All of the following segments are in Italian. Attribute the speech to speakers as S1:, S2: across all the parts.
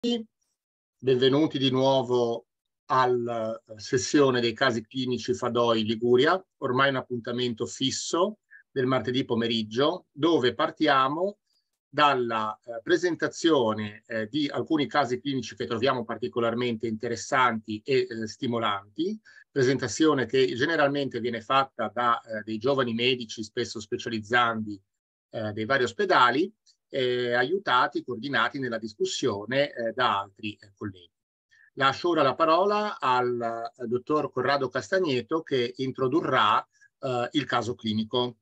S1: Benvenuti di nuovo alla sessione dei casi clinici Fadoi Liguria, ormai un appuntamento fisso del martedì pomeriggio, dove partiamo dalla presentazione di alcuni casi clinici che troviamo particolarmente interessanti e stimolanti, presentazione che generalmente viene fatta da dei giovani medici, spesso specializzandi dei vari ospedali, aiutati, coordinati nella discussione da altri colleghi. Lascio ora la parola al dottor Corrado Castagneto che introdurrà il caso clinico.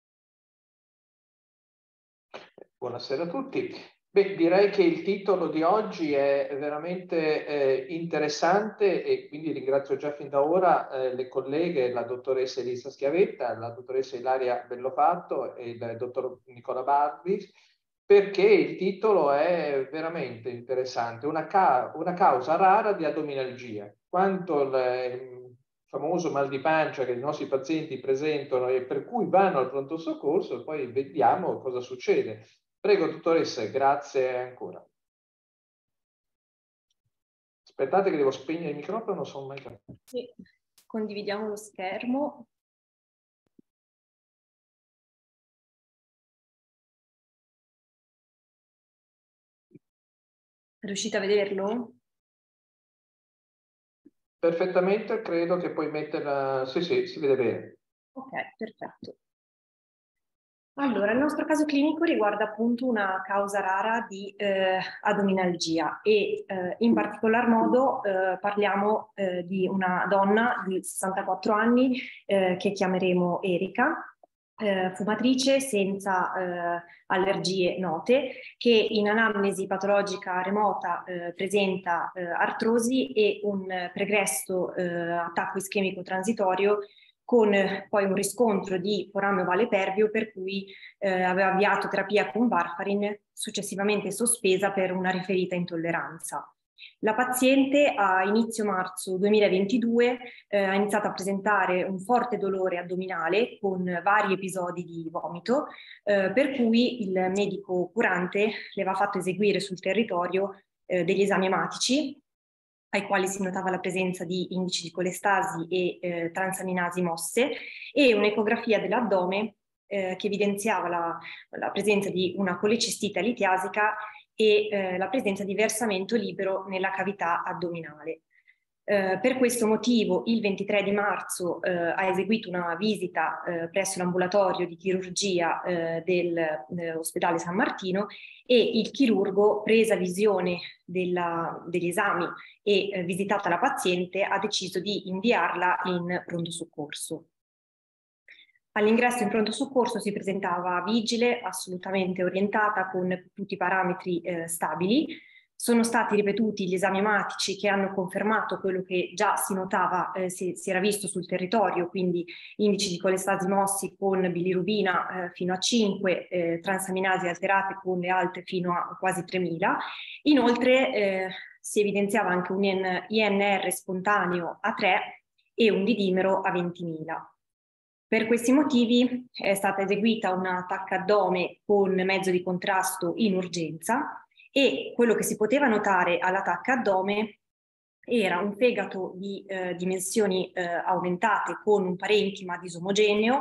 S2: Buonasera a tutti. Beh, direi che il titolo di oggi è veramente interessante e quindi ringrazio già fin da ora le colleghe, la dottoressa Elisa Schiavetta, la dottoressa Ilaria Bellofatto e il dottor Nicola Barbis, perché il titolo è veramente interessante, una causa rara di addominalgia. Quanto il famoso mal di pancia che i nostri pazienti presentano e per cui vanno al pronto soccorso, poi vediamo cosa succede. Prego, dottoressa, grazie ancora. Aspettate che devo spegnere il microfono, non sono mai capito.
S3: Sì, condividiamo lo schermo. Riuscite a vederlo?
S2: Perfettamente, credo che puoi metterla... Sì, si vede bene.
S3: Ok, perfetto. Allora, il nostro caso clinico riguarda appunto una causa rara di addominalgia e in particolar modo parliamo di una donna di 64 anni che chiameremo Erika, fumatrice senza allergie note, che in anamnesi patologica remota presenta artrosi e un pregresso attacco ischemico transitorio con poi un riscontro di forame ovale pervio per cui aveva avviato terapia con Warfarin, successivamente sospesa per una riferita intolleranza. La paziente a inizio marzo 2022 ha iniziato a presentare un forte dolore addominale con vari episodi di vomito, per cui il medico curante le aveva fatto eseguire sul territorio degli esami ematici, ai quali si notava la presenza di indici di colestasi e transaminasi mosse, e un'ecografia dell'addome che evidenziava la presenza di una colecistite litiasica e la presenza di versamento libero nella cavità addominale. Per questo motivo il 23 di marzo ha eseguito una visita presso l'ambulatorio di chirurgia dell'ospedale San Martino e il chirurgo, presa visione degli esami e visitata la paziente, ha deciso di inviarla in pronto soccorso. All'ingresso in pronto soccorso si presentava vigile, assolutamente orientata, con tutti i parametri stabili. Sono stati ripetuti gli esami ematici che hanno confermato quello che già si notava, si era visto sul territorio, quindi indici di colestasi mossi con bilirubina fino a 5, transaminasi alterate con le alte fino a quasi 3.000. Inoltre si evidenziava anche un INR spontaneo a 3 e un didimero a 20.000. Per questi motivi è stata eseguita una TAC addome con mezzo di contrasto in urgenza e quello che si poteva notare alla TAC addome era un fegato di dimensioni aumentate con un parenchima disomogeneo,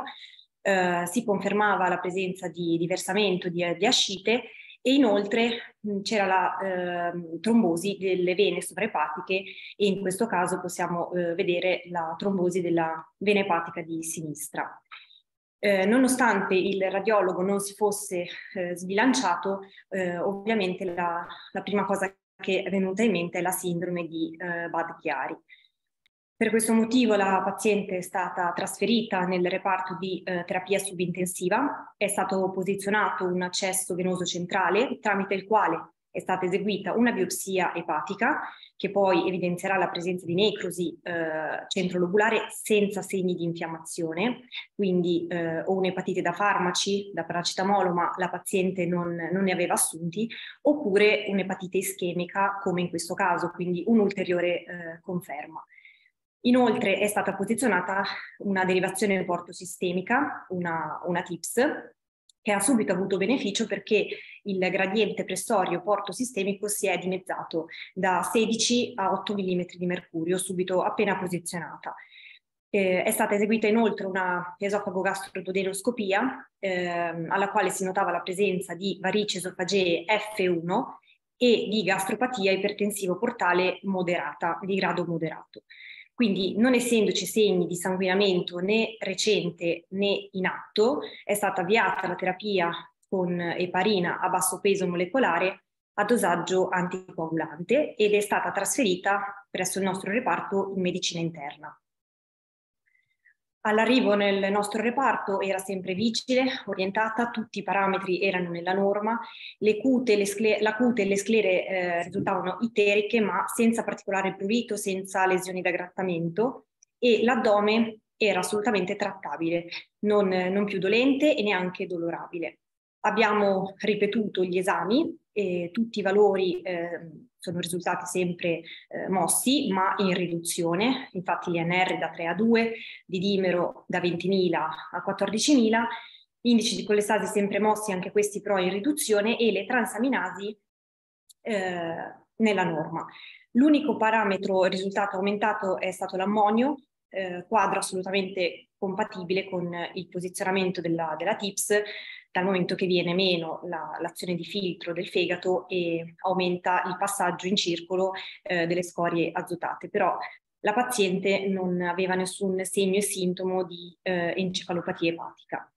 S3: si confermava la presenza di versamento di ascite e inoltre c'era la trombosi delle vene sovraepatiche e in questo caso possiamo vedere la trombosi della vena epatica di sinistra. Nonostante il radiologo non si fosse sbilanciato, ovviamente la prima cosa che è venuta in mente è la sindrome di Budd-Chiari. Per questo motivo la paziente è stata trasferita nel reparto di terapia subintensiva, è stato posizionato un accesso venoso centrale tramite il quale è stata eseguita una biopsia epatica che poi evidenzierà la presenza di necrosi centrolobulare senza segni di infiammazione, quindi o un'epatite da farmaci, da paracetamolo, ma la paziente non ne aveva assunti, oppure un'epatite ischemica come in questo caso, quindi un'ulteriore conferma. Inoltre è stata posizionata una derivazione portosistemica, una TIPS, che ha subito avuto beneficio perché il gradiente pressorio porto-sistemico si è dimezzato da 16 a 8 mm di mercurio subito appena posizionata. È stata eseguita inoltre una esofago-gastroduodenoscopia alla quale si notava la presenza di varici esofagee F1 e di gastropatia ipertensivo portale moderata, di grado moderato. Quindi, non essendoci segni di sanguinamento né recente né in atto, è stata avviata la terapia con eparina a basso peso molecolare a dosaggio anticoagulante ed è stata trasferita presso il nostro reparto in medicina interna. All'arrivo nel nostro reparto era sempre vigile, orientata, tutti i parametri erano nella norma, la cute e le sclere risultavano iteriche ma senza particolare prurito, senza lesioni da grattamento, e l'addome era assolutamente trattabile, non più dolente e neanche dolorabile. Abbiamo ripetuto gli esami e tutti i valori sono risultati sempre mossi, ma in riduzione. Infatti l'INR da 3 a 2, di dimero da 20.000 a 14.000, indici di colestasi sempre mossi, anche questi però in riduzione, e le transaminasi nella norma. L'unico parametro risultato aumentato è stato l'ammonio, quadro assolutamente compatibile con il posizionamento della TIPS, dal momento che viene meno l'azione di filtro del fegato e aumenta il passaggio in circolo delle scorie azotate. Però la paziente non aveva nessun segno e sintomo di encefalopatia epatica.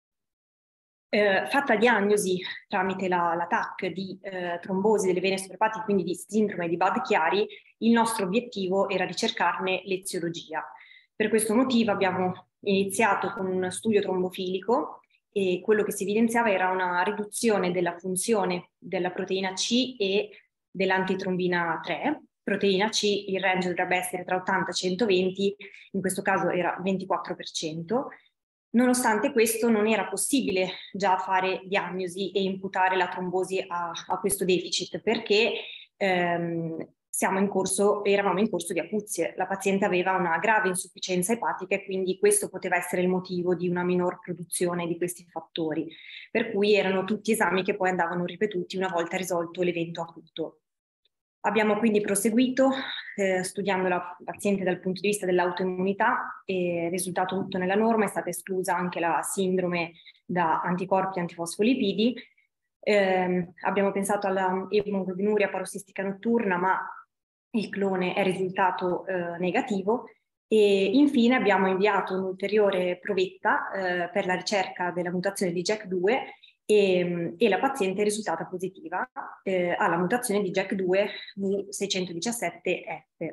S3: Fatta diagnosi tramite la TAC di trombosi delle vene superepatiche, quindi di sindrome di Budd-Chiari, il nostro obiettivo era ricercarne l'eziologia. Per questo motivo abbiamo iniziato con un studio trombofilico e quello che si evidenziava era una riduzione della funzione della proteina C e dell'antitrombina 3. Proteina C, il range dovrebbe essere tra 80 e 120, in questo caso era 24%. Nonostante questo non era possibile già fare diagnosi e imputare la trombosi a questo deficit, perché eravamo in corso di acuzie. La paziente aveva una grave insufficienza epatica e quindi questo poteva essere il motivo di una minor produzione di questi fattori, per cui erano tutti esami che poi andavano ripetuti una volta risolto l'evento acuto. Abbiamo quindi proseguito studiando la paziente dal punto di vista dell'autoimmunità e il risultato tutto nella norma. È stata esclusa anche la sindrome da anticorpi e antifosfolipidi. Abbiamo pensato alla emoglobinuria parossistica notturna, ma il clone è risultato negativo. E infine abbiamo inviato un'ulteriore provetta per la ricerca della mutazione di JAK2 e la paziente è risultata positiva alla mutazione di JAK2 V617F.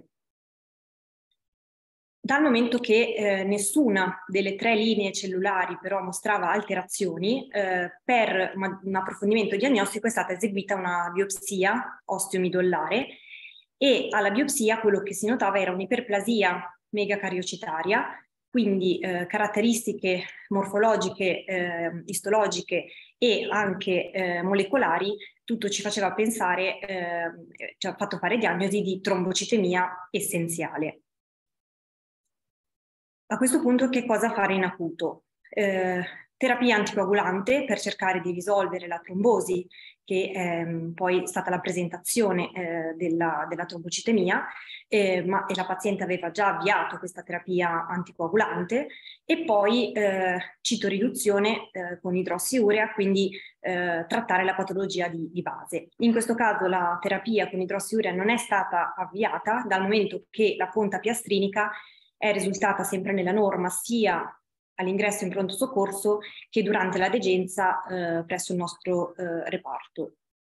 S3: Dal momento che nessuna delle 3 linee cellulari però mostrava alterazioni, per un approfondimento diagnostico è stata eseguita una biopsia osteomidollare e alla biopsia quello che si notava era un'iperplasia megacariocitaria, quindi caratteristiche morfologiche, istologiche e anche molecolari. Tutto ci faceva pensare, ci ha fatto fare diagnosi di trombocitemia essenziale. A questo punto che cosa fare in acuto? Terapia anticoagulante per cercare di risolvere la trombosi, che è poi stata la presentazione della trombocitemia, ma la paziente aveva già avviato questa terapia anticoagulante, e poi citoriduzione con idrossiurea, quindi trattare la patologia di base. In questo caso la terapia con idrossiurea non è stata avviata, dal momento che la fonte piastrinica è risultata sempre nella norma sia all'ingresso in pronto soccorso che durante la degenza presso il nostro reparto.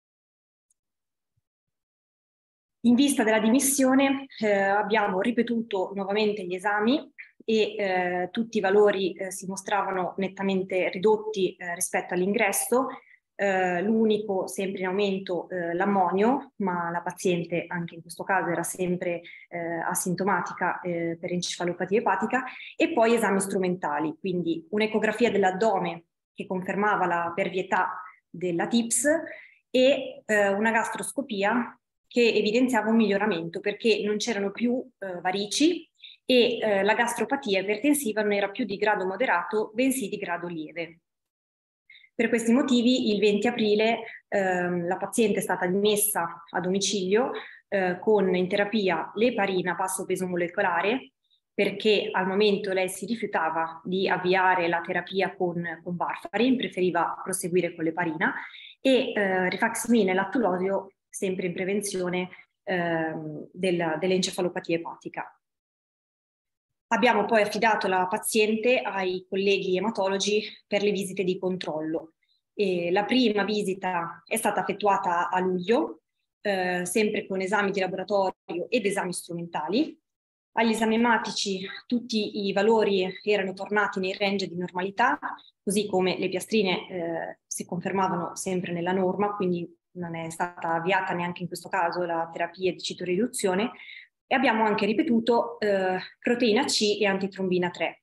S3: In vista della dimissione abbiamo ripetuto nuovamente gli esami e tutti i valori si mostravano nettamente ridotti rispetto all'ingresso. L'unico sempre in aumento l'ammonio, ma la paziente anche in questo caso era sempre asintomatica per encefalopatia epatica, e poi esami strumentali, quindi un'ecografia dell'addome che confermava la pervietà della TIPS e una gastroscopia che evidenziava un miglioramento perché non c'erano più varici e la gastropatia ipertensiva non era più di grado moderato, bensì di grado lieve. Per questi motivi il 20 aprile la paziente è stata dimessa a domicilio con in terapia l'eparina basso peso molecolare, perché al momento lei si rifiutava di avviare la terapia con varfarin, preferiva proseguire con l'eparina, e rifaximin e lattulosio sempre in prevenzione dell'encefalopatia epatica. Abbiamo poi affidato la paziente ai colleghi ematologi per le visite di controllo. La prima visita è stata effettuata a luglio, sempre con esami di laboratorio ed esami strumentali. Agli esami ematici tutti i valori erano tornati nei range di normalità, così come le piastrine si confermavano sempre nella norma, quindi non è stata avviata neanche in questo caso la terapia di citoriduzione, e abbiamo anche ripetuto proteina C e antitrombina 3.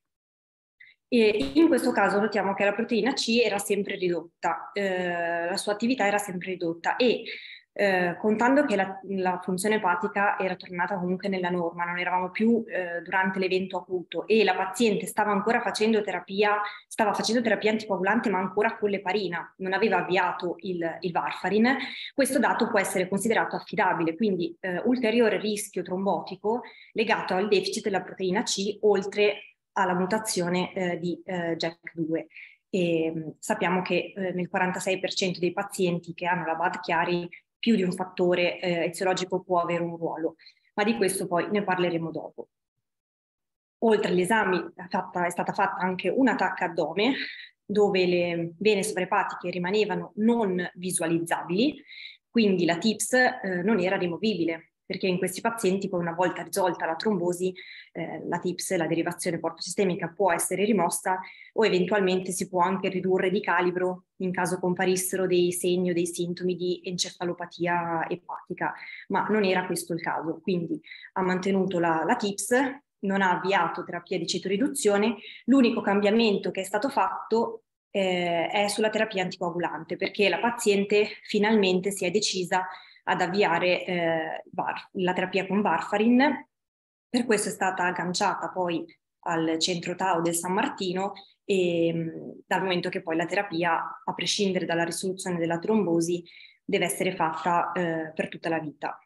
S3: E in questo caso notiamo che la proteina C era sempre ridotta, la sua attività era sempre ridotta, e contando che la funzione epatica era tornata comunque nella norma, non eravamo più durante l'evento acuto, e la paziente stava ancora facendo terapia anticoagulante ma ancora con l'eparina, non aveva avviato il varfarin, questo dato può essere considerato affidabile, quindi ulteriore rischio trombotico legato al deficit della proteina C oltre alla mutazione di JAK2. E sappiamo che nel 46% dei pazienti che hanno la Budd-Chiari più di un fattore eziologico può avere un ruolo, ma di questo poi ne parleremo dopo. Oltre agli esami è stata fatta anche una TAC addome, dove le vene sovraepatiche rimanevano non visualizzabili, quindi la TIPS non era rimovibile, perché in questi pazienti poi una volta risolta la trombosi, la TIPS, la derivazione portosistemica, può essere rimossa, o eventualmente si può anche ridurre di calibro in caso comparissero dei segni o dei sintomi di encefalopatia epatica, ma non era questo il caso, quindi ha mantenuto la TIPS, non ha avviato terapia di citoriduzione. L'unico cambiamento che è stato fatto è sulla terapia anticoagulante, perché la paziente finalmente si è decisa ad avviare la terapia con varfarin. Per questo è stata agganciata poi al centro Tau del San Martino, dal momento che poi la terapia, a prescindere dalla risoluzione della trombosi, deve essere fatta per tutta la vita.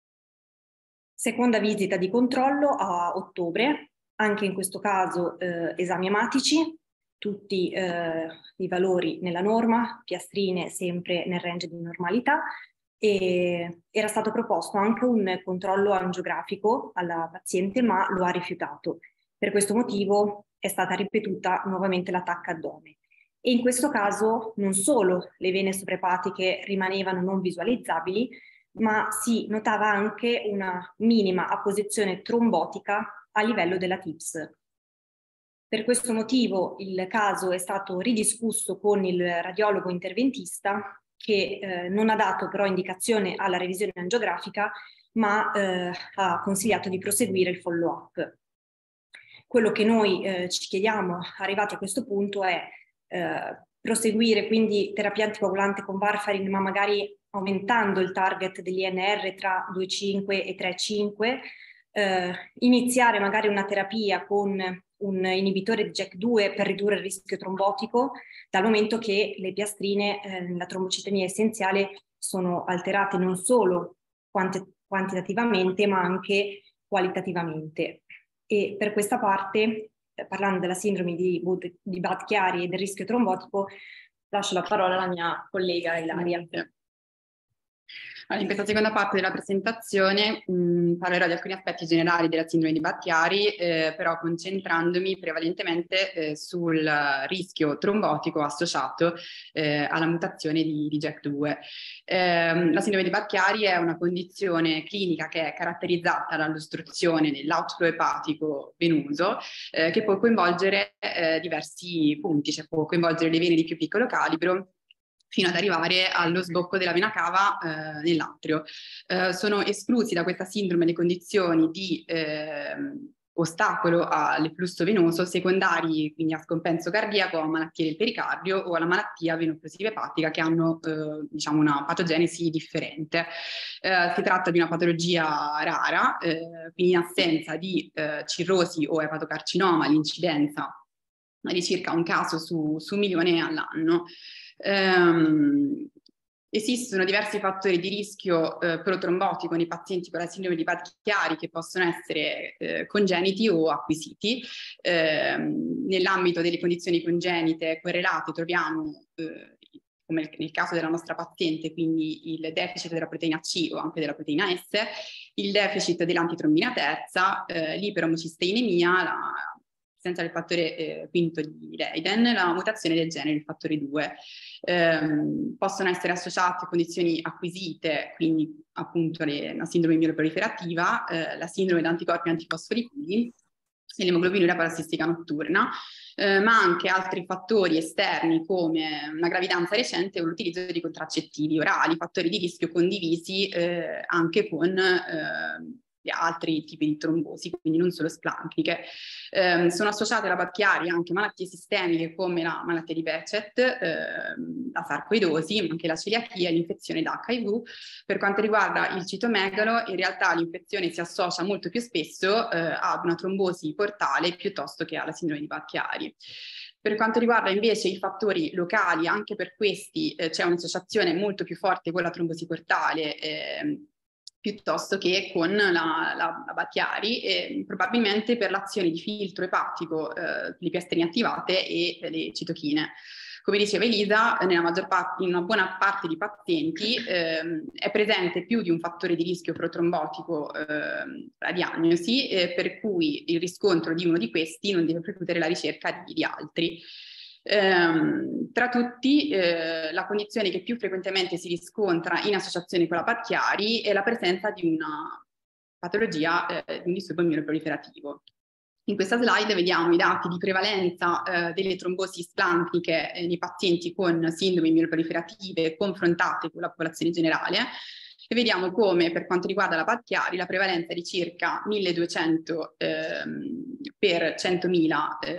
S3: Seconda visita di controllo a ottobre, anche in questo caso esami ematici, tutti i valori nella norma, piastrine sempre nel range di normalità, e era stato proposto anche un controllo angiografico alla paziente, ma lo ha rifiutato. Per questo motivo è stata ripetuta nuovamente la TAC addome. E in questo caso non solo le vene sovraepatiche rimanevano non visualizzabili, ma si notava anche una minima apposizione trombotica a livello della TIPS. Per questo motivo il caso è stato ridiscusso con il radiologo interventista, che non ha dato però indicazione alla revisione angiografica, ma ha consigliato di proseguire il follow-up. Quello che noi ci chiediamo, arrivati a questo punto, è proseguire quindi terapia anticoagulante con varfarin, ma magari aumentando il target dell'INR tra 2,5 e 3,5, iniziare magari una terapia con un inibitore di JAK2 per ridurre il rischio trombotico, dal momento che le piastrine nella trombocitemia essenziale sono alterate non solo quantitativamente ma anche qualitativamente. E per questa parte, parlando della sindrome di Budd-Chiari e del rischio trombotico, lascio la parola alla mia collega Ilaria.
S4: Allora, in questa seconda parte della presentazione parlerò di alcuni aspetti generali della sindrome di Budd-Chiari, però concentrandomi prevalentemente sul rischio trombotico associato alla mutazione di JAK2. La sindrome di Budd-Chiari è una condizione clinica che è caratterizzata dall'ostruzione dell'outflow epatico venoso, che può coinvolgere diversi punti, cioè può coinvolgere le vene di più piccolo calibro, fino ad arrivare allo sbocco della vena cava nell'atrio. Sono esclusi da questa sindrome le condizioni di ostacolo all'efflusso venoso secondari, quindi a scompenso cardiaco, a malattie del pericardio o alla malattia venocclusiva epatica, che hanno diciamo una patogenesi differente. Si tratta di una patologia rara, quindi in assenza di cirrosi o epatocarcinoma l'incidenza è di circa un caso su 1 milione all'anno. Esistono diversi fattori di rischio protrombotico nei pazienti con la sindrome di Budd-Chiari che possono essere congeniti o acquisiti. Nell'ambito delle condizioni congenite correlate troviamo, come nel caso della nostra paziente, quindi il deficit della proteina C o anche della proteina S, il deficit dell'antitrombina terza, l'iperomocisteinemia, la presenza del fattore quinto di Leiden, la mutazione del gene del fattore 2. Possono essere associate a condizioni acquisite, quindi appunto la sindrome mieloproliferativa, la sindrome da anticorpi antifosfolipidi e l'emoglobinuria parassistica notturna, ma anche altri fattori esterni come una gravidanza recente o l'utilizzo di contraccettivi orali, fattori di rischio condivisi anche con altri tipi di trombosi, quindi non solo splanchniche. Sono associate alla Budd-Chiari anche malattie sistemiche come la malattia di Behçet, la sarcoidosi, ma anche la celiachia e l'infezione da HIV. Per quanto riguarda il citomegalo, in realtà l'infezione si associa molto più spesso ad una trombosi portale piuttosto che alla sindrome di Budd-Chiari. Per quanto riguarda invece i fattori locali, anche per questi c'è un'associazione molto più forte con la trombosi portale piuttosto che con la Budd-Chiari, probabilmente per l'azione di filtro epatico, le piastrine attivate e le citochine. Come diceva Elisa, in una buona parte di pazienti è presente più di un fattore di rischio protrombotico alla diagnosi, per cui il riscontro di uno di questi non deve precludere la ricerca di altri. Tra tutti la condizione che più frequentemente si riscontra in associazione con la Budd-Chiari è la presenza di una patologia di un disturbo mieloproliferativo. In questa slide vediamo i dati di prevalenza delle trombosi splanchniche nei pazienti con sindromi mieloproliferative confrontate con la popolazione generale. E vediamo come per quanto riguarda la Budd-Chiari la prevalenza è di circa 1200 per 100.000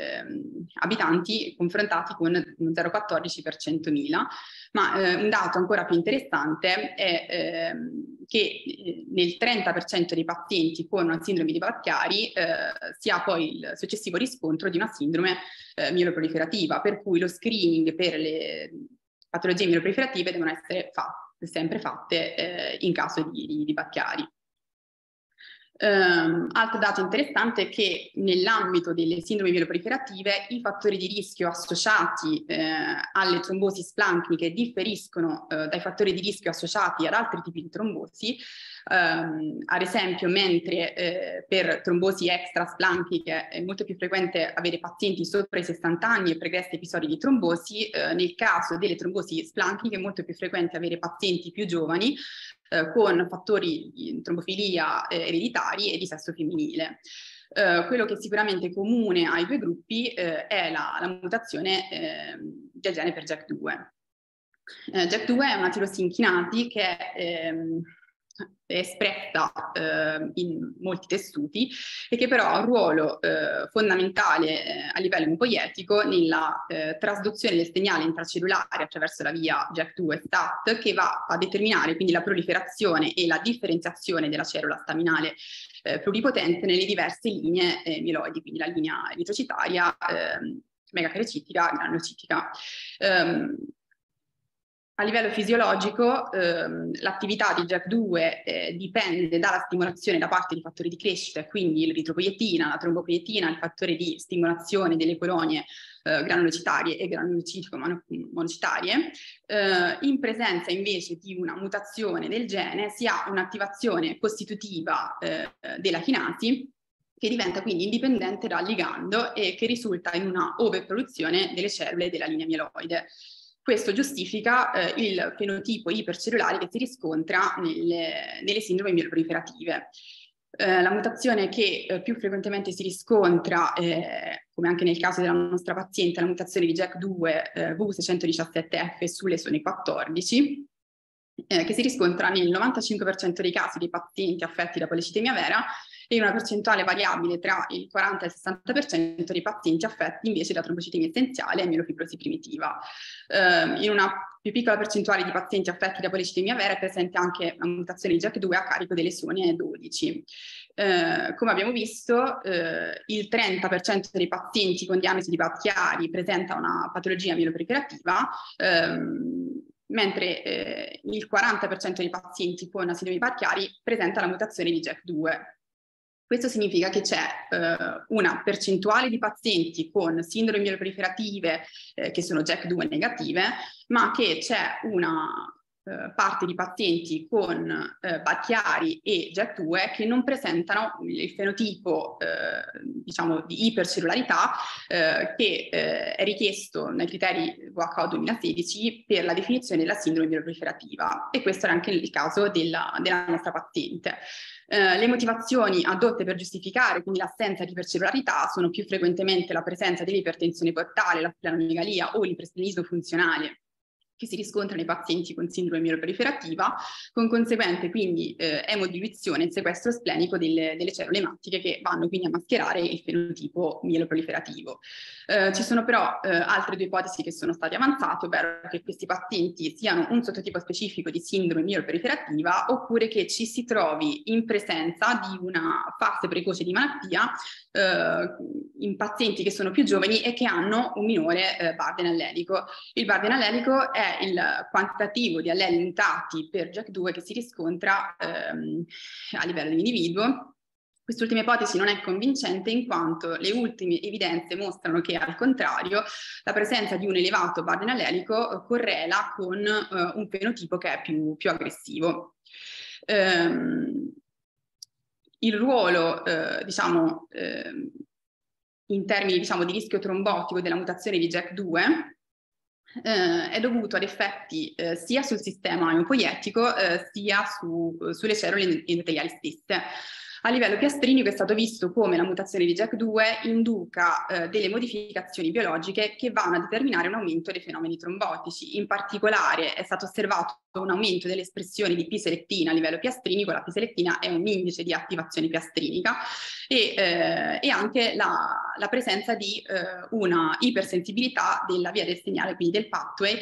S4: abitanti confrontati con 0,14 per 100.000, ma un dato ancora più interessante è che nel 30% dei pazienti con una sindrome di Budd-Chiari si ha poi il successivo riscontro di una sindrome mieloproliferativa, per cui lo screening per le patologie mieloproliferative devono essere sempre fatte in caso di Budd-Chiari. Altro dato interessante è che nell'ambito delle sindromi mieloproliferative i fattori di rischio associati alle trombosi splanchniche differiscono dai fattori di rischio associati ad altri tipi di trombosi. Ad esempio, mentre per trombosi extrasplanchniche è molto più frequente avere pazienti sopra i 60 anni e pregressi episodi di trombosi, nel caso delle trombosi splanchniche è molto più frequente avere pazienti più giovani con fattori di trombofilia ereditari e di sesso femminile. Quello che è sicuramente comune ai due gruppi è la mutazione del gene per JAK2. JAK2 è una tirosinchinasi che è espressa in molti tessuti e che però ha un ruolo fondamentale a livello mucoietico nella trasduzione del segnale intracellulare attraverso la via JAK2-STAT, che va a determinare quindi la proliferazione e la differenziazione della cellula staminale pluripotente nelle diverse linee mieloidi, quindi la linea eritrocitaria, megacaricitica, granulocitica. A livello fisiologico l'attività di JAK2 dipende dalla stimolazione da parte di fattori di crescita, quindi l'eritropoietina, la trombopoietina, il fattore di stimolazione delle colonie granulocitarie e granulocitico-monocitarie. In presenza invece di una mutazione del gene si ha un'attivazione costitutiva della chinasi, che diventa quindi indipendente dal ligando e che risulta in una overproduzione delle cellule della linea mieloide. Questo giustifica il fenotipo ipercellulare che si riscontra nelle sindromi mieloproliferative. La mutazione che più frequentemente si riscontra, come anche nel caso della nostra paziente, la mutazione di JAK2 V617F sull'esone 14, che si riscontra nel 95% dei casi dei pazienti affetti da policitemia vera e una percentuale variabile tra il 40 e il 60% dei pazienti affetti invece da trombocitemia essenziale e mielofibrosi primitiva. In una più piccola percentuale di pazienti affetti da policidemia vera è presente anche una mutazione di JAK2 a carico dell'esone 12. Come abbiamo visto, il 30% dei pazienti con diagnosi di Budd-Chiari presenta una patologia mieloproliferativa, mentre il 40% dei pazienti con sindrome di Budd-Chiari presenta la mutazione di JAK2. Questo significa che c'è una percentuale di pazienti con sindromi mieloproliferative che sono JAK2 negative, ma che c'è una parte di pazienti con Budd-Chiari e JAK2 che non presentano il fenotipo diciamo di ipercellularità che è richiesto nei criteri WHO 2016 per la definizione della sindrome mieloproliferativa, e questo era anche il caso della nostra paziente. Le motivazioni addotte per giustificare quindi l'assenza di ipercellularità sono più frequentemente la presenza dell'ipertensione portale, la splenomegalia o l'iperstennismo funzionale che si riscontra nei pazienti con sindrome mieloproliferativa, con conseguente quindi emodiluizione e sequestro splenico delle cellule ematiche che vanno quindi a mascherare il fenotipo mieloproliferativo. Ci sono però altre due ipotesi che sono state avanzate, ovvero che questi pazienti siano un sottotipo specifico di sindrome mieloproliferativa oppure che ci si trovi in presenza di una fase precoce di malattia in pazienti che sono più giovani e che hanno un minore burden allelico. Il burden allelico è il quantitativo di alleli mutati per JAK2 che si riscontra a livello dell'individuo. Quest'ultima ipotesi non è convincente in quanto le ultime evidenze mostrano che al contrario la presenza di un elevato burden allelico correla con un fenotipo che è più aggressivo. Il ruolo diciamo in termini diciamo di rischio trombotico della mutazione di JAK2 è dovuto ad effetti sia sul sistema emopoietico sia sulle cellule endoteliali stesse. A livello piastrinico è stato visto come la mutazione di JAK2 induca delle modificazioni biologiche che vanno a determinare un aumento dei fenomeni trombotici. In particolare è stato osservato un aumento delle espressioni di P-selettina a livello piastrinico. La P-selettina è un indice di attivazione piastrinica e anche la presenza di una ipersensibilità della via del segnale, quindi del pathway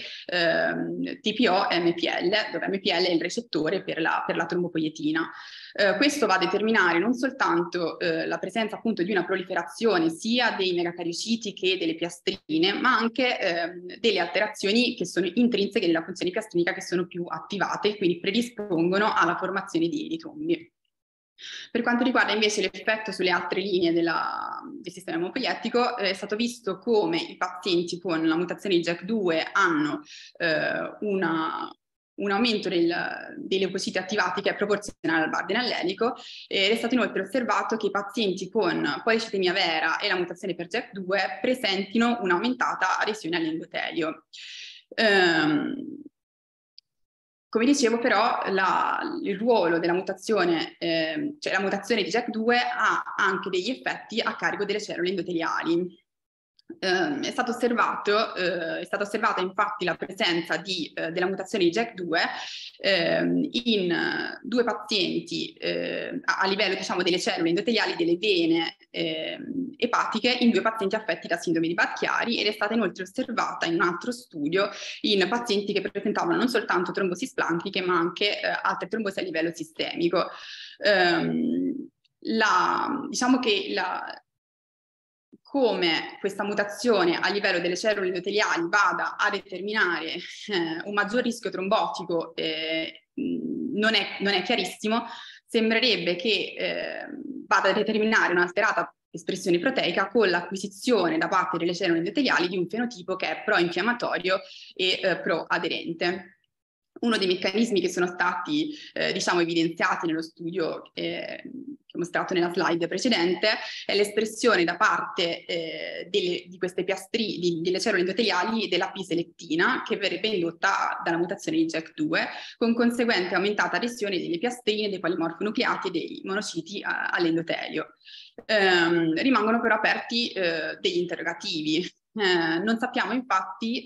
S4: TPO-MPL, dove MPL è il recettore per la trombopoietina. Questo va a determinare non soltanto la presenza appunto di una proliferazione sia dei megacariociti che delle piastrine, ma anche delle alterazioni che sono intrinseche nella funzione piastrinica che sono più attivate e quindi predispongono alla formazione di trombi. Per quanto riguarda invece l'effetto sulle altre linee del sistema emopoietico, è stato visto come i pazienti con la mutazione di JAK2 hanno un aumento dei leucociti attivati che è proporzionale al burden allelico, ed è stato inoltre osservato che i pazienti con policitemia vera e la mutazione per JAK2 presentino un'aumentata adesione all'endotelio. Come dicevo però il ruolo della mutazione, cioè la mutazione di JAK2 ha anche degli effetti a carico delle cellule endoteliali. È stata osservata infatti la presenza della mutazione di JAK2 in due pazienti a livello diciamo delle cellule endoteliali delle vene epatiche in due pazienti affetti da sindrome di Budd-Chiari, ed è stata inoltre osservata in un altro studio in pazienti che presentavano non soltanto trombosi splanchiche ma anche altre trombosi a livello sistemico. Diciamo che come questa mutazione a livello delle cellule endoteliali vada a determinare un maggior rischio trombotico non è chiarissimo. Sembrerebbe che vada a determinare un'alterata espressione proteica con l'acquisizione da parte delle cellule endoteliali di un fenotipo che è pro-infiammatorio e pro-aderente. Uno dei meccanismi che sono stati diciamo evidenziati nello studio che ho mostrato nella slide precedente è l'espressione da parte di queste delle cellule endoteliali della P-selettina, che verrebbe indotta dalla mutazione di JAK2, con conseguente aumentata adesione delle piastrine, dei polimorfonucleati e dei monociti all'endotelio. Rimangono però aperti degli interrogativi. Non sappiamo infatti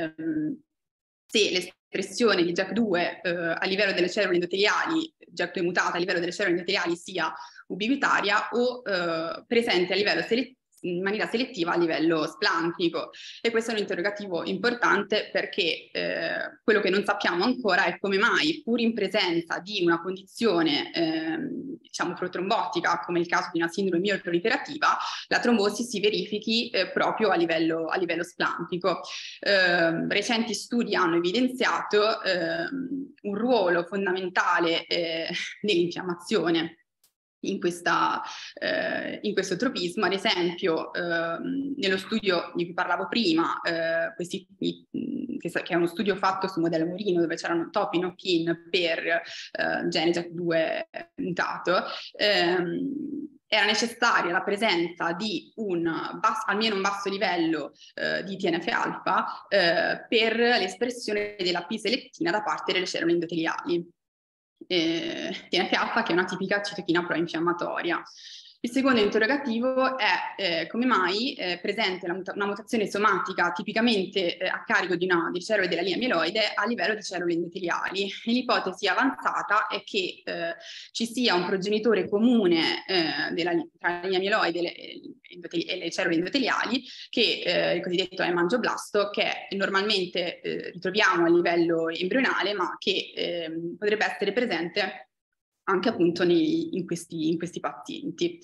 S4: se l'espressione di JAK2 a livello delle cellule endoteliali, JAK2 mutata a livello delle cellule endoteliali sia ubiquitaria o presente a livello in maniera selettiva a livello splanchnico. E questo è un interrogativo importante, perché quello che non sappiamo ancora è come mai, pur in presenza di una condizione diciamo protrombotica, come il caso di una sindrome mioproliferativa, la trombosi si verifichi proprio a livello splanchnico. Recenti studi hanno evidenziato un ruolo fondamentale dell'infiammazione in questo tropismo. Ad esempio, nello studio di cui parlavo prima, che è uno studio fatto su modello murino, dove c'erano top in knock-in per gene JAK2 mutato, era necessaria la presenza di almeno un basso livello di TNF-alfa per l'espressione della P-selettina da parte delle cellule endoteliali. TNF-alfa, che è una tipica citochina pro-infiammatoria. Il secondo interrogativo è come mai è presente una mutazione somatica tipicamente a carico di cellule della linea mieloide a livello di cellule endoteliali. E l'ipotesi avanzata è che ci sia un progenitore comune tra la linea mieloide e le cellule endoteliali, che è il cosiddetto emangioblasto, che normalmente ritroviamo a livello embrionale, ma che potrebbe essere presente anche appunto in questi pazienti.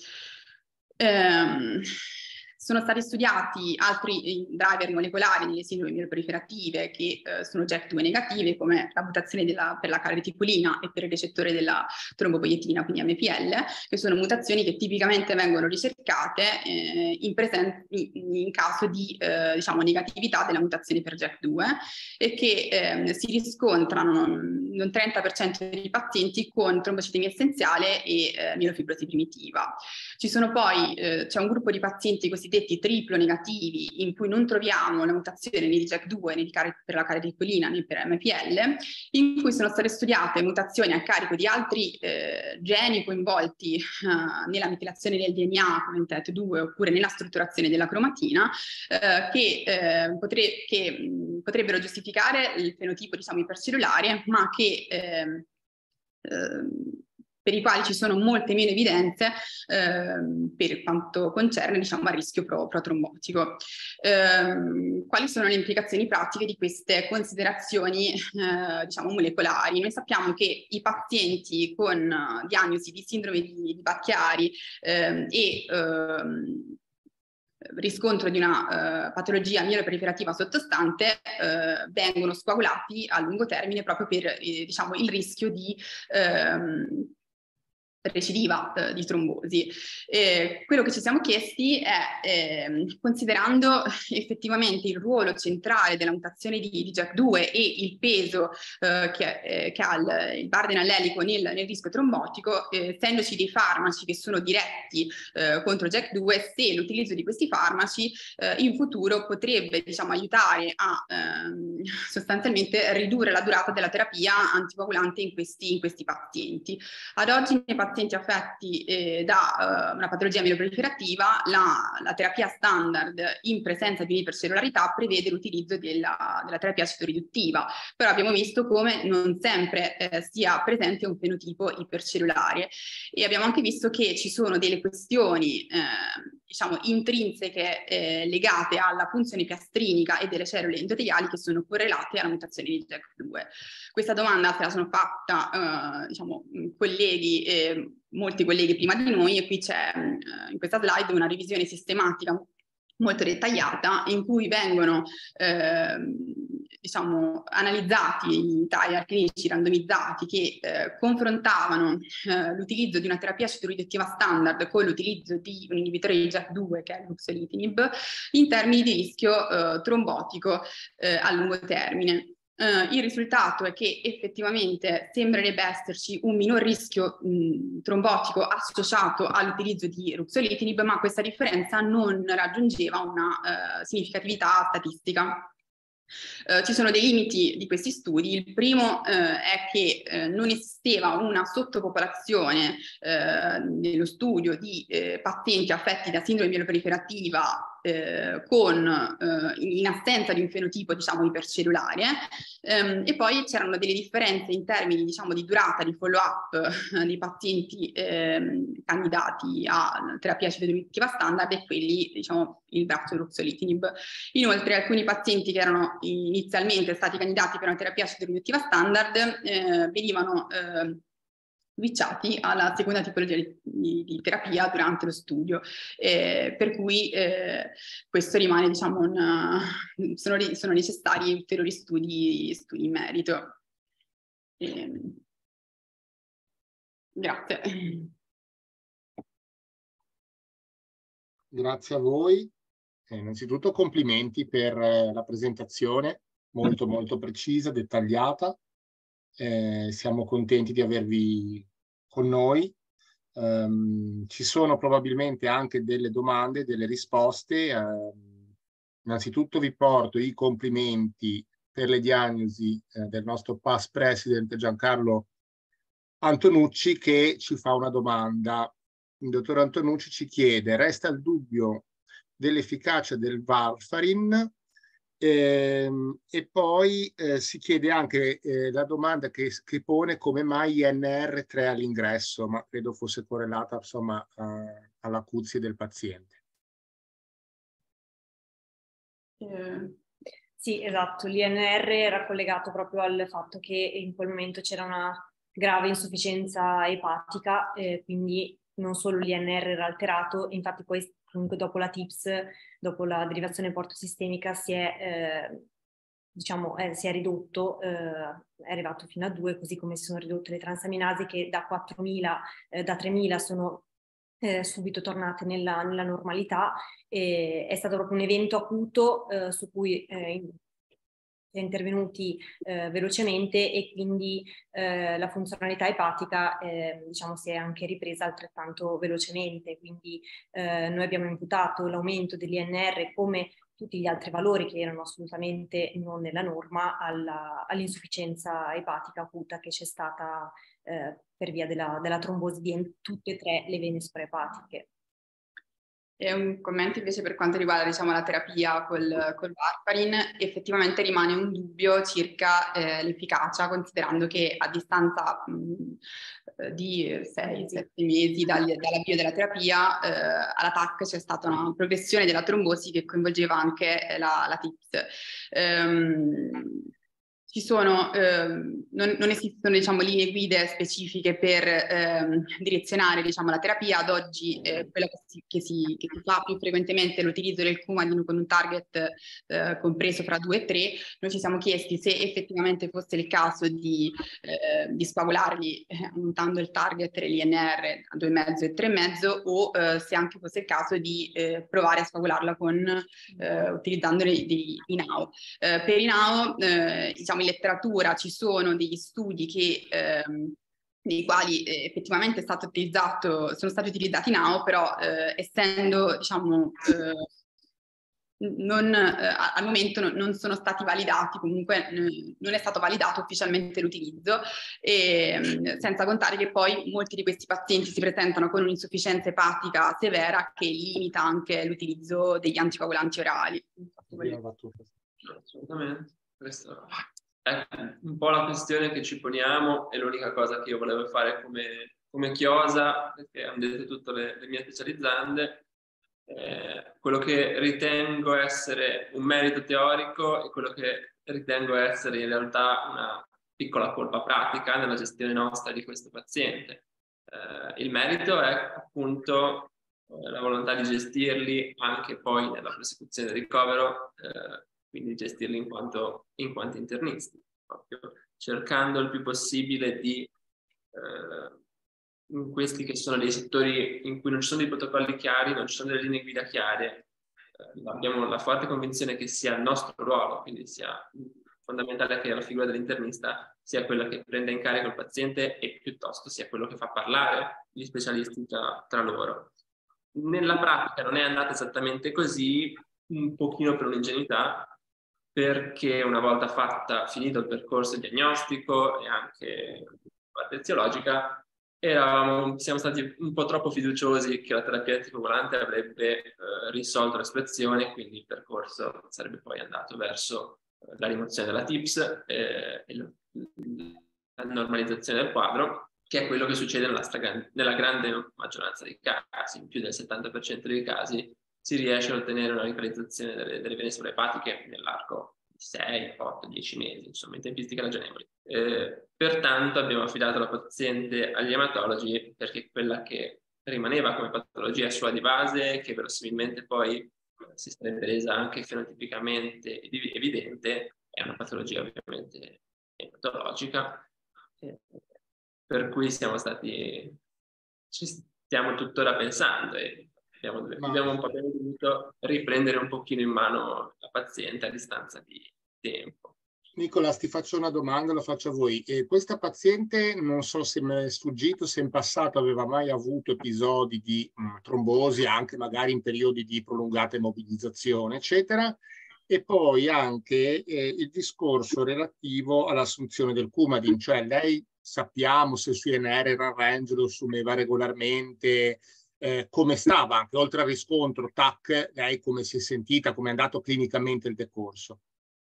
S4: Sono stati studiati altri driver molecolari nelle sindromi mioproliferative che sono JAK2 negative, come la mutazione per la calreticulina e per il recettore della trombopoietina, quindi MPL, che sono mutazioni che tipicamente vengono ricercate in caso di diciamo, negatività della mutazione per JAK2 e che si riscontrano in un 30% dei pazienti con trombocitemia essenziale e mielofibrosi primitiva. Ci sono poi, c'è un gruppo di pazienti cosiddetti triplo negativi, in cui non troviamo la mutazione né di JAK2 né per la calreticulina né per MPL, in cui sono state studiate mutazioni a carico di altri geni coinvolti nella metilazione del DNA come il TET2 oppure nella strutturazione della cromatina, che potrebbero giustificare il fenotipo, diciamo, ipercellulare, ma che per i quali ci sono molte meno evidenze per quanto concerne, diciamo, il rischio protrombotico. Quali sono le implicazioni pratiche di queste considerazioni diciamo, molecolari? Noi sappiamo che i pazienti con diagnosi di sindrome di Budd-Chiari e riscontro di una patologia mieloproliferativa sottostante vengono scoagulati a lungo termine proprio per diciamo, il rischio di recidiva di trombosi. Quello che ci siamo chiesti è, considerando effettivamente il ruolo centrale della mutazione di JAK2 e il peso che ha il burden allelico nel rischio trombotico, essendoci dei farmaci che sono diretti contro JAK2, se l'utilizzo di questi farmaci in futuro potrebbe, diciamo, aiutare a sostanzialmente ridurre la durata della terapia anticoagulante in questi pazienti. Ad oggi nei pazienti affetti da una patologia mieloproliferativa, la terapia standard in presenza di un'ipercellularità prevede l'utilizzo della terapia citoriduttiva, però abbiamo visto come non sempre sia presente un fenotipo ipercellulare e abbiamo anche visto che ci sono delle questioni diciamo intrinseche legate alla funzione piastrinica e delle cellule endoteliali che sono correlate alla mutazione di JAK2. Questa domanda se la sono fatta diciamo colleghi, molti colleghi prima di noi, e qui c'è in questa slide una revisione sistematica molto dettagliata in cui vengono diciamo, analizzati i trial clinici randomizzati che confrontavano l'utilizzo di una terapia citoriduttiva standard con l'utilizzo di un inibitore di JAK2 che è il ruxolitinib in termini di rischio trombotico a lungo termine. Il risultato è che effettivamente sembrerebbe esserci un minor rischio trombotico associato all'utilizzo di ruxolitinib, ma questa differenza non raggiungeva una significatività statistica. Ci sono dei limiti di questi studi. Il primo è che non esisteva una sottopopolazione nello studio di pazienti affetti da sindrome mieloproliferativa in assenza di un fenotipo, diciamo, ipercellulare, e poi c'erano delle differenze in termini, diciamo, di durata di follow-up dei pazienti candidati a terapia acido-dilutiva standard e quelli, diciamo, il braccio ruxolitinib. Inoltre alcuni pazienti che erano inizialmente stati candidati per una terapia acido-dilutiva standard venivano switchati alla seconda tipologia di terapia durante lo studio, per cui questo rimane, diciamo, sono necessari ulteriori studi in merito. Grazie.
S1: Grazie a voi. Innanzitutto complimenti per la presentazione, molto molto precisa, dettagliata. Siamo contenti di avervi con noi. Ci sono probabilmente anche delle domande, delle risposte. Innanzitutto vi porto i complimenti per le diagnosi del nostro past president Giancarlo Antonucci, che ci fa una domanda. Il dottor Antonucci ci chiede: resta il dubbio dell'efficacia del Warfarin, e poi si chiede anche la domanda che pone: come mai INR3 all'ingresso, ma credo fosse correlata, insomma, all'acuzie del paziente.
S3: Sì, esatto, l'INR era collegato proprio al fatto che in quel momento c'era una grave insufficienza epatica, quindi non solo l'INR era alterato, infatti poi comunque dopo la TIPS, dopo la derivazione portosistemica, si è ridotto, è arrivato fino a 2, così come si sono ridotte le transaminasi che da 4.000, da 3.000 sono subito tornate nella normalità. È stato proprio un evento acuto su cui si è intervenuti velocemente, e quindi la funzionalità epatica diciamo si è anche ripresa altrettanto velocemente, quindi noi abbiamo imputato l'aumento dell'INR, come tutti gli altri valori che erano assolutamente non nella norma, all'insufficienza epatica acuta che c'è stata per via della trombosi di tutte e 3 le vene supraepatiche.
S4: E un commento invece per quanto riguarda, diciamo, la terapia col Warfarin. Effettivamente rimane un dubbio circa l'efficacia, considerando che a distanza di 6-7 mesi dall'avvio della terapia alla TAC c'è stata una progressione della trombosi che coinvolgeva anche la TIPS. Non esistono, diciamo, linee guide specifiche per direzionare, diciamo, la terapia. Ad oggi quella che si fa più frequentemente è l'utilizzo del Coumadin con un target compreso fra 2 e 3. Noi ci siamo chiesti se effettivamente fosse il caso di scoagularli aumentando il target dell'INR a 2,5 e 3,5, o se anche fosse il caso di provare a scoagularla utilizzando dei INAO. Per INAO, diciamo, in letteratura ci sono degli studi nei quali effettivamente sono stati utilizzati INAO, però essendo, diciamo, al momento non sono stati validati, comunque non è stato validato ufficialmente l'utilizzo, senza contare che poi molti di questi pazienti si presentano con un'insufficienza epatica severa che limita anche l'utilizzo degli anticoagulanti orali.
S5: Assolutamente, questa è un po' la questione che ci poniamo, e l'unica cosa che io volevo fare come chiosa, perché hanno detto tutte le mie specializzande. Quello che ritengo essere un merito teorico e quello che ritengo essere in realtà una piccola colpa pratica nella gestione nostra di questo paziente. Il merito è appunto la volontà di gestirli anche poi nella prosecuzione del ricovero, quindi gestirli in quanto internisti, proprio cercando il più possibile di in questi che sono dei settori in cui non ci sono dei protocolli chiari, non ci sono delle linee guida chiare, abbiamo la forte convinzione che sia il nostro ruolo, quindi sia fondamentale che la figura dell'internista sia quella che prenda in carico il paziente e piuttosto sia quello che fa parlare gli specialisti tra loro. Nella pratica non è andata esattamente così, un pochino per un'ingenuità, perché una volta finito il percorso diagnostico e anche la parte eziologica, siamo stati un po' troppo fiduciosi che la terapia anticoagulante avrebbe risolto l'espressione, quindi il percorso sarebbe poi andato verso la rimozione della TIPS e la normalizzazione del quadro, che è quello che succede nella grande maggioranza dei casi. In più del 70% dei casi si riesce a ottenere una rivitalizzazione delle vene supraepatiche nell'arco di 6, 8, 10 mesi, insomma in tempistiche ragionevoli. Pertanto abbiamo affidato la paziente agli ematologi, perché quella che rimaneva come patologia sua di base, che verosimilmente poi si sarebbe resa anche fenotipicamente evidente, è una patologia ovviamente ematologica, per cui ci stiamo tuttora pensando e abbiamo un po' dovuto riprendere un pochino in mano la paziente a distanza di tempo.
S1: Nicola, ti faccio una domanda, la faccio a voi. Questa paziente, non so se mi è sfuggito, se in passato aveva mai avuto episodi di trombosi, anche magari in periodi di prolungata immobilizzazione, eccetera, e poi anche il discorso relativo all'assunzione del Coumadin, cioè lei sappiamo se su INR era range, lo assumeva regolarmente, come stava, anche oltre al riscontro, TAC, lei come si è sentita, come è andato clinicamente il decorso?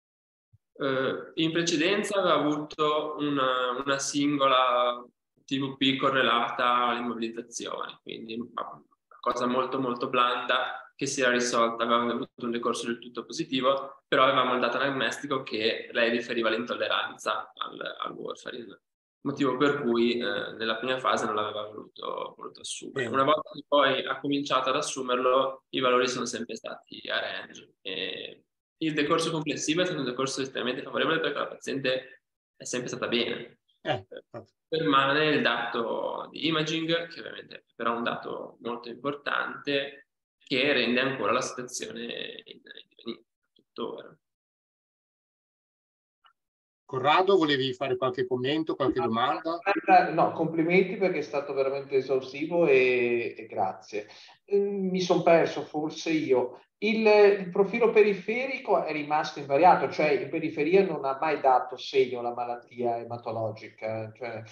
S5: In precedenza aveva avuto una singola TVP correlata all'immobilizzazione, quindi una cosa molto molto blanda che si era risolta, aveva avuto un decorso del tutto positivo, però avevamo il dato anamnestico che lei riferiva l'intolleranza al warfarin, motivo per cui nella prima fase non l'aveva voluto assumere. Una volta che poi ha cominciato ad assumerlo, i valori sono sempre stati a range. Il decorso complessivo è stato un decorso estremamente favorevole perché la paziente è sempre stata bene. Permane il dato di imaging, che ovviamente è però un dato molto importante, che rende ancora la situazione in divenire tuttora.
S1: Corrado, volevi fare qualche commento, qualche domanda?
S2: No, complimenti perché è stato veramente esaustivo e grazie. Mi sono perso forse io. Il profilo periferico è rimasto invariato, cioè in periferia non ha mai dato segno alla malattia ematologica. Cioè,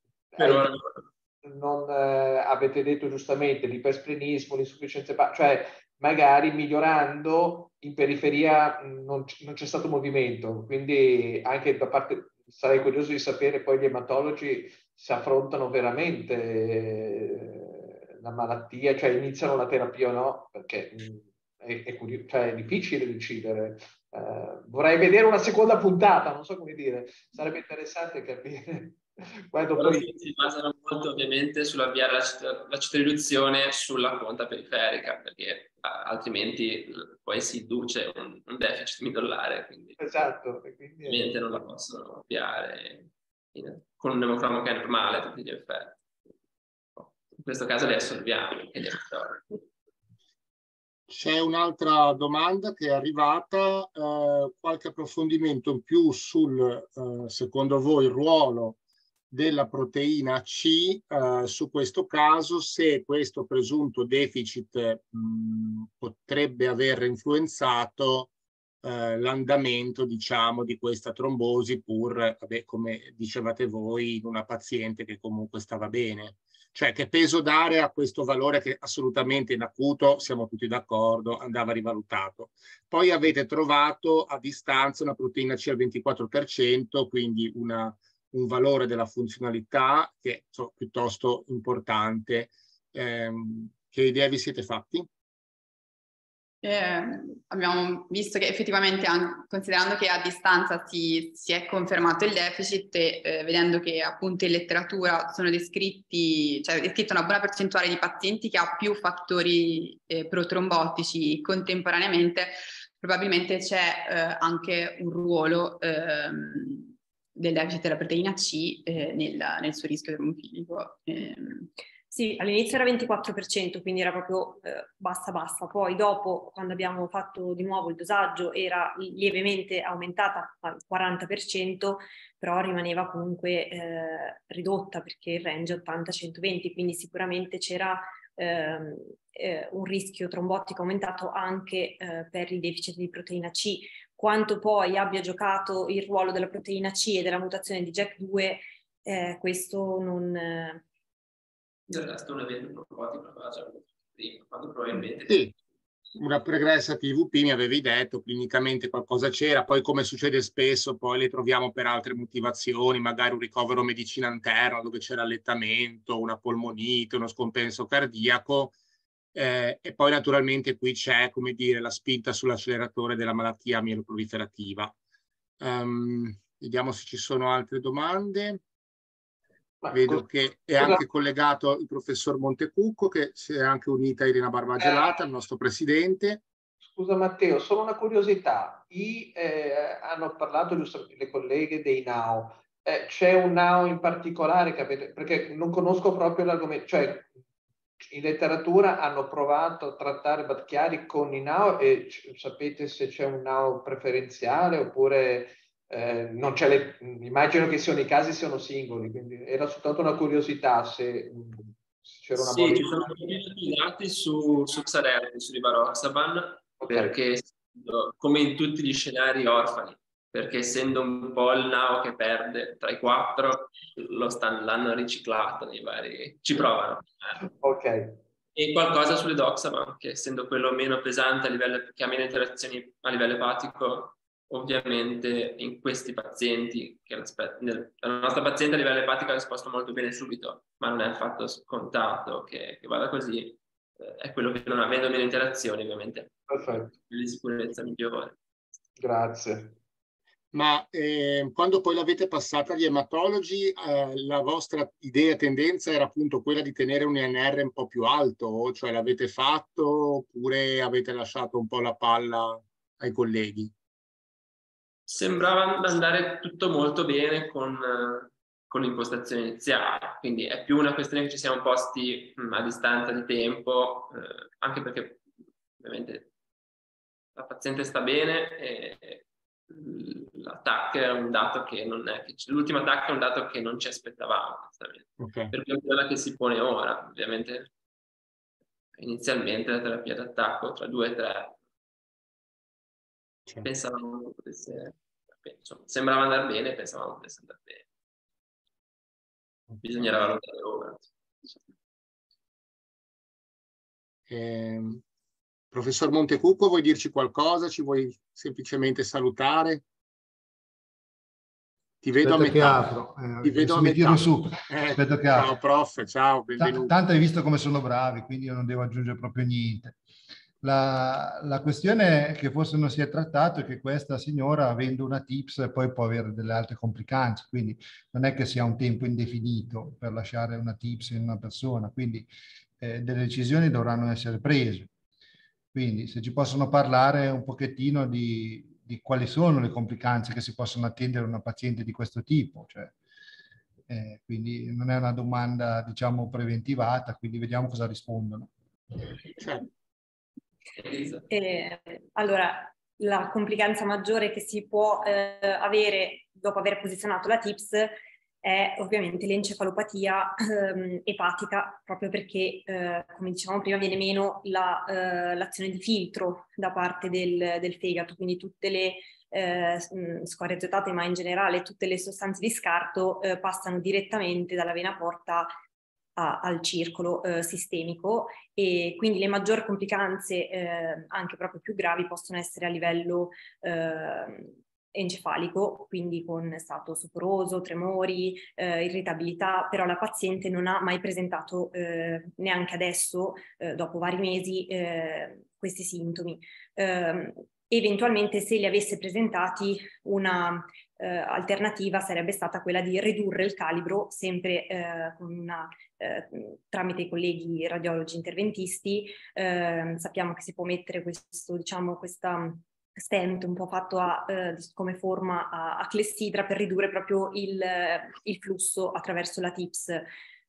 S2: non avete detto giustamente l'ipersplenismo, l'insufficienza epatica, cioè magari migliorando in periferia non c'è stato movimento, quindi anche da parte sarei curioso di sapere poi gli ematologi se affrontano veramente la malattia, cioè iniziano la terapia o no, perché cioè, è difficile decidere. Vorrei vedere una seconda puntata, non so come dire, sarebbe interessante capire.
S5: Si basano molto ovviamente sull'avviare la citriruzione sulla conta periferica, perché altrimenti poi si induce un deficit midollare, quindi
S2: esatto,
S5: ovviamente non la possono avviare con un nemofarmaca normale a tutti gli effetti. In questo caso li assolviamo.
S1: C'è un'altra domanda che è arrivata, qualche approfondimento in più sul, secondo voi, il ruolo della proteina C su questo caso, se questo presunto deficit potrebbe aver influenzato l'andamento, diciamo, di questa trombosi, pur, come dicevate voi, in una paziente che comunque stava bene. Cioè, che peso dare a questo valore che assolutamente in acuto, siamo tutti d'accordo, andava rivalutato. Poi avete trovato a distanza una proteina C al 24%, quindi un valore della funzionalità che è piuttosto importante. Che idea vi siete fatti?
S4: Abbiamo visto che effettivamente, considerando che a distanza si è confermato il deficit e vedendo che appunto in letteratura sono descritti, cioè è descritta una buona percentuale di pazienti che ha più fattori protrombotici contemporaneamente, probabilmente c'è anche un ruolo del deficit della proteina C nel suo rischio trombofilico.
S3: Sì, all'inizio era 24%, quindi era proprio bassa. Poi dopo, quando abbiamo fatto di nuovo il dosaggio, era lievemente aumentata al 40%, però rimaneva comunque ridotta perché il range è 80-120, quindi sicuramente c'era un rischio trombotico aumentato anche per il deficit di proteina C. Quanto poi abbia giocato il ruolo della proteina C e della mutazione di JAK2, questo
S5: Del resto un evento robotico l'aveva già avuto prima, quando probabilmente...
S1: Sì, una pregressa PVP mi avevi detto, clinicamente qualcosa c'era, poi come succede spesso, poi le troviamo per altre motivazioni, magari un ricovero medicina interna dove c'era allettamento, una polmonite, uno scompenso cardiaco, e poi naturalmente qui c'è, come dire, la spinta sull'acceleratore della malattia mieloproliferativa. Vediamo se ci sono altre domande. Vedo che è anche collegato il professor Montecucco, che si è anche unita a Irina Barbagelata, il nostro presidente.
S2: Scusa Matteo, solo una curiosità. Hanno parlato le colleghe dei NAO. C'è un NAO in particolare che avete, perché non conosco proprio l'argomento, cioè in letteratura hanno provato a trattare batchiari con i NAO e sapete se c'è un NAO preferenziale oppure non c'è immagino che i casi siano singoli, quindi era soltanto una curiosità se c'era una
S5: Sì, ci sono molti dati su Xarelto, su Rivaroxaban, perché come in tutti gli scenari orfani, perché essendo un po' il NAO che perde tra i 4, l'hanno riciclato nei vari... ci provano.
S2: Ok.
S5: E qualcosa sulle Doxaban, che essendo quello meno pesante a livello, che ha meno interazioni a livello epatico, ovviamente in questi pazienti, la nostra paziente a livello epatico ha risposto molto bene subito, ma non è affatto scontato che vada così, è quello che non avendo meno interazioni ovviamente ha di sicurezza migliore.
S2: Grazie.
S1: Ma quando poi l'avete passata agli ematologi, la vostra idea e tendenza era appunto quella di tenere un INR un po' più alto, cioè l'avete fatto oppure avete lasciato un po' la palla ai colleghi?
S5: Sembrava andare tutto molto bene con l'impostazione iniziale, quindi è più una questione che ci siamo posti a distanza di tempo, anche perché ovviamente la paziente sta bene e l'attacco è un dato che non è, l'ultimo attacco è un dato che non ci aspettavamo,
S1: Okay.
S5: perché è quella che si pone ora, ovviamente inizialmente la terapia d'attacco tra 2 e 3. Pensavamo che potesse, insomma, sembrava andare bene, pensavamo che potesse andare bene. Bisognerà valutare ora.
S1: Professor Montecucco, vuoi dirci qualcosa? Ci vuoi semplicemente salutare? Ti vedo a metà.
S6: Che apro.
S1: Ti vedo a
S6: mi
S1: metà.
S6: tiro su. Aspetta che apro.
S1: Ciao prof, ciao, benvenuto.
S6: Tanto hai visto come sono bravi, quindi io non devo aggiungere proprio niente. La questione che forse non si è trattato è che questa signora, avendo una TIPS, poi può avere delle altre complicanze, quindi non è che sia un tempo indefinito per lasciare una TIPS in una persona, quindi delle decisioni dovranno essere prese. Quindi se ci possono parlare un pochettino di quali sono le complicanze che si possono attendere a una paziente di questo tipo, cioè, quindi non è una domanda, diciamo, preventivata, quindi vediamo cosa rispondono.
S1: Certo.
S3: Allora, la complicanza maggiore che si può avere dopo aver posizionato la TIPS è ovviamente l'encefalopatia epatica, proprio perché, come dicevamo prima, viene meno l'azione di filtro da parte del fegato, quindi tutte le scorie azotate, ma in generale tutte le sostanze di scarto passano direttamente dalla vena porta al circolo sistemico, e quindi le maggiori complicanze, anche proprio più gravi, possono essere a livello encefalico, quindi con stato soporoso, tremori, irritabilità, però la paziente non ha mai presentato neanche adesso, dopo vari mesi, questi sintomi. Eventualmente, se li avesse presentati, una alternativa sarebbe stata quella di ridurre il calibro, sempre tramite i colleghi radiologi interventisti. Sappiamo che si può mettere questo, diciamo, questa stent un po' fatto come forma a clessidra per ridurre proprio il flusso attraverso la TIPS,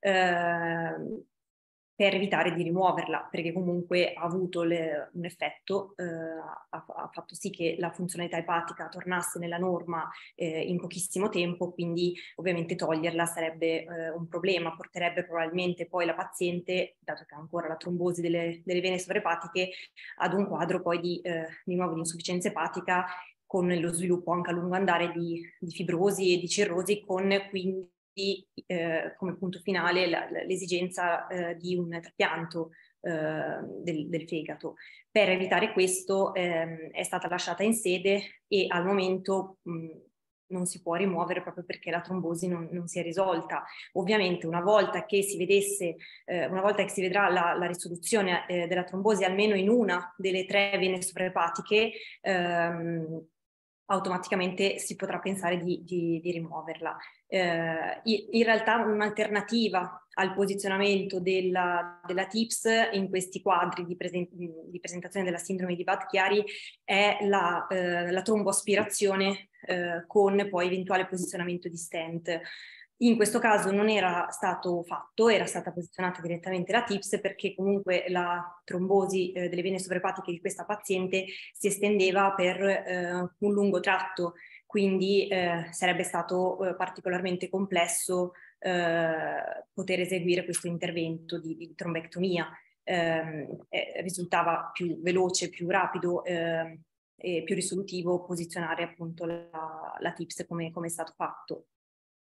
S3: per evitare di rimuoverla, perché comunque ha avuto un effetto, ha fatto sì che la funzionalità epatica tornasse nella norma in pochissimo tempo, quindi ovviamente toglierla sarebbe un problema, porterebbe probabilmente poi la paziente, dato che ha ancora la trombosi delle vene sovraepatiche, ad un quadro poi di nuovo di insufficienza epatica, con lo sviluppo anche a lungo andare di fibrosi e di cirrosi, con quindi come punto finale l'esigenza di un trapianto del fegato. Per evitare questo è stata lasciata in sede e al momento non si può rimuovere proprio perché la trombosi non si è risolta. Ovviamente una volta che si vedrà la risoluzione della trombosi almeno in una delle 3 vene sovraepatiche, automaticamente si potrà pensare di rimuoverla. In realtà un'alternativa al posizionamento della TIPS in questi quadri di presentazione della sindrome di Budd-Chiari è la tromboaspirazione con poi eventuale posizionamento di stent. In questo caso non era stato fatto, era stata posizionata direttamente la TIPS perché comunque la trombosi delle vene sovraepatiche di questa paziente si estendeva per un lungo tratto, quindi sarebbe stato particolarmente complesso poter eseguire questo intervento di trombectomia. Risultava più veloce, più rapido e più risolutivo posizionare appunto la TIPS come è stato fatto.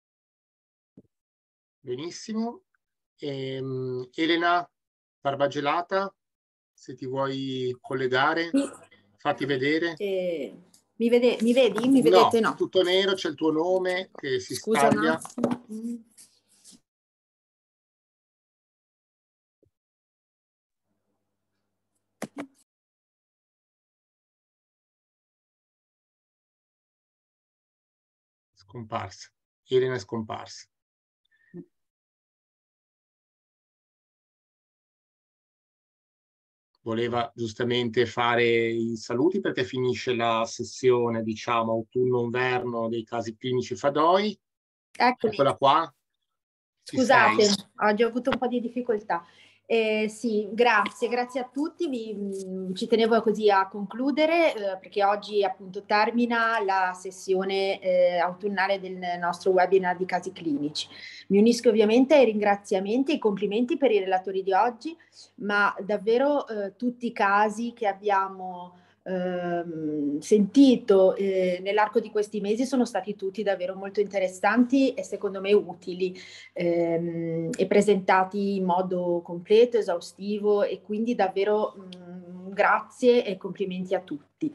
S1: Benissimo. Elena Barbagelata, se ti vuoi collegare, fatti vedere.
S7: Mi vedi? Mi vedete? No.
S1: Tutto nero, c'è il tuo nome che si staglia. Scomparsa. Elena è scomparsa. Voleva giustamente fare i saluti perché finisce la sessione, diciamo, autunno-inverno dei casi clinici Fadoi.
S7: Eccomi.
S1: Eccola qua.
S7: Scusate, oggi ho avuto un po' di difficoltà. Sì, grazie a tutti. Ci tenevo così a concludere perché oggi appunto termina la sessione autunnale del nostro webinar di casi clinici. Mi unisco ovviamente ai ringraziamenti e ai complimenti per i relatori di oggi, ma davvero tutti i casi che abbiamo sentito nell'arco di questi mesi sono stati tutti davvero molto interessanti e secondo me utili e presentati in modo completo, esaustivo e quindi davvero grazie e complimenti a tutti.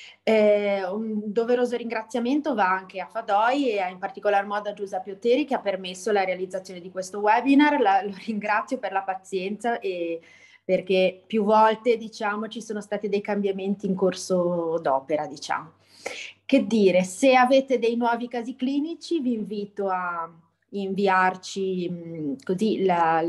S7: Un doveroso ringraziamento va anche a Fadoi e in particolar modo a Giuseppe Otteri che ha permesso la realizzazione di questo webinar. Lo ringrazio per la pazienza e perché più volte, diciamo, ci sono stati dei cambiamenti in corso d'opera, diciamo. Che dire, se avete dei nuovi casi clinici vi invito a inviarci così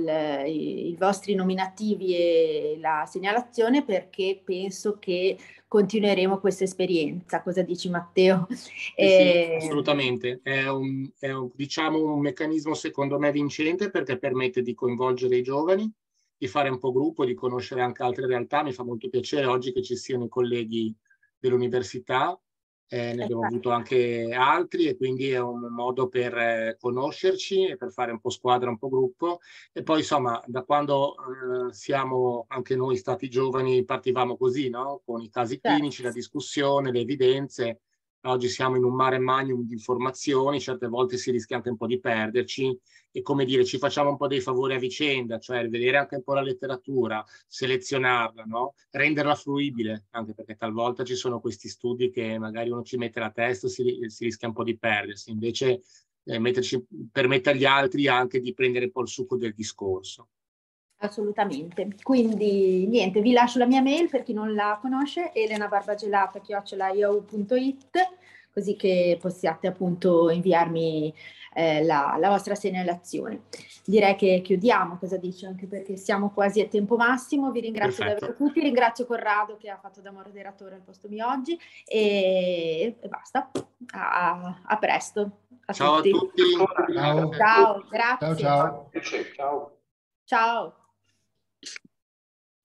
S7: i vostri nominativi e la segnalazione perché penso che continueremo questa esperienza. Cosa dici Matteo?
S1: Sì, assolutamente. È diciamo un meccanismo secondo me vincente perché permette di coinvolgere i giovani, di fare un po' gruppo, di conoscere anche altre realtà. Mi fa molto piacere oggi che ci siano i colleghi dell'università, ne abbiamo avuto anche altri e quindi è un modo per conoscerci e per fare un po' squadra, un po' gruppo. E poi insomma da quando siamo anche noi stati giovani partivamo così, no? Con i casi clinici, la discussione, le evidenze. Oggi siamo in un mare magnum di informazioni, certe volte si rischia anche un po' di perderci e come dire ci facciamo un po' dei favori a vicenda, cioè vedere anche un po' la letteratura, selezionarla, no? Renderla fruibile, anche perché talvolta ci sono questi studi che magari uno ci mette la testa e si rischia un po' di perdersi, invece permette agli altri anche di prendere un po' il succo del discorso.
S7: Assolutamente, quindi niente, vi lascio la mia mail per chi non la conosce, elenabarbagelata@yahoo.it, così che possiate appunto inviarmi la vostra segnalazione. Direi che chiudiamo, cosa dici? Anche perché siamo quasi a tempo massimo, vi ringrazio davvero tutti, ringrazio Corrado che ha fatto da moderatore al posto mio oggi e basta, a presto.
S1: Ciao tutti.
S7: A tutti. Ciao, grazie.
S6: Ciao.
S2: Ciao.
S7: Ciao.